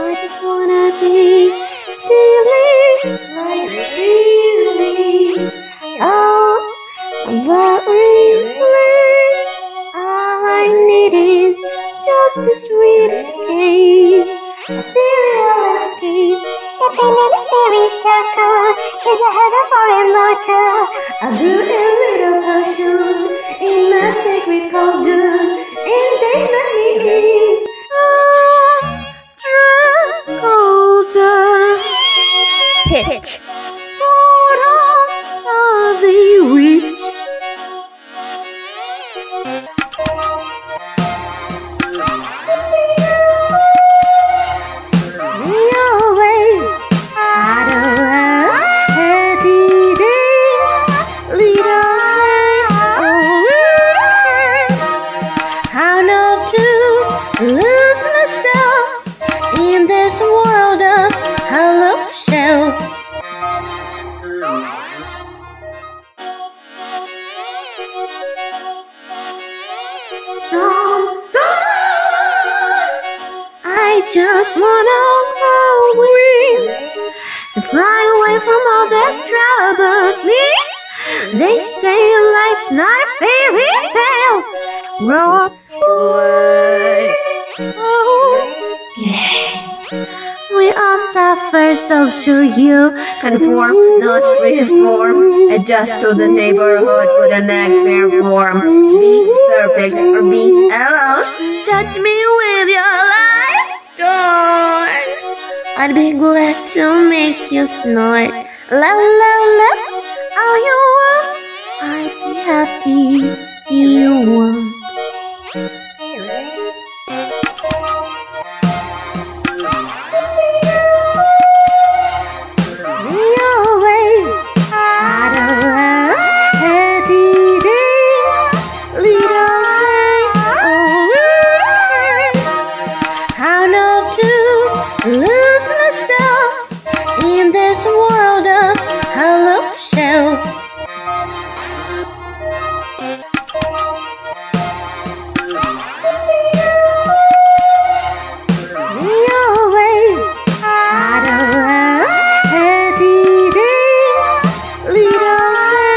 I just wanna be Seelie, like Seelie. Oh, but really, all I need is just a sweet escape. Ethereal escape. Stepping in a fairy circle is a hurdle for a mortal. I brew a little potion in my sacred cauldron, and they let me in. Dress cauldron. Hitch. Bottoms of the witch. We always had a happy days, little Fae. How not to lose myself in this world of hollow shells. Sometimes I just wanna grow wings to fly away from all that troubles me. They say life's not a fairy tale. Grow up, boy. Oh, yeah. We all suffer, so should you. Conform, not reform. Adjust to the neighborhood with an fair form. Be perfect or be alone. Touch me with your life storm. I'd be glad to make you snort. La la la, all you want. I'd be happy you want. Lose myself in this world of hollow shells. We always had a happy days, little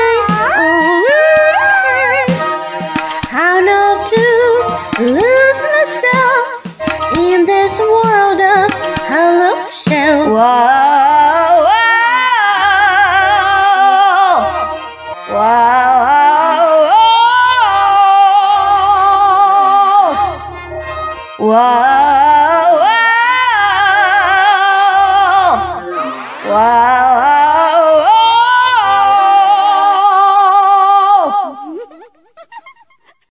Fae. How not to lose myself in this world of hollow shells. Whoa, whoa, whoa, whoa, whoa, whoa.